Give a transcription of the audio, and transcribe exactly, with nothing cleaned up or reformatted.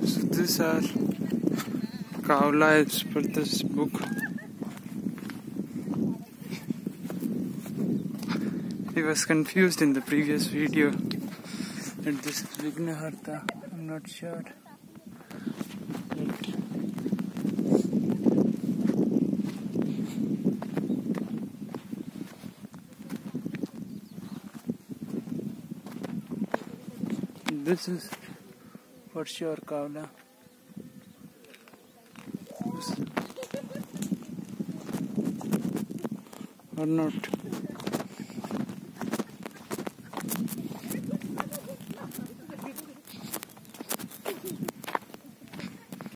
So these are cow lives for this book. He was confused in the previous video that this is Vignaharta. I'm not sure. This is for sure Kavla. Or not.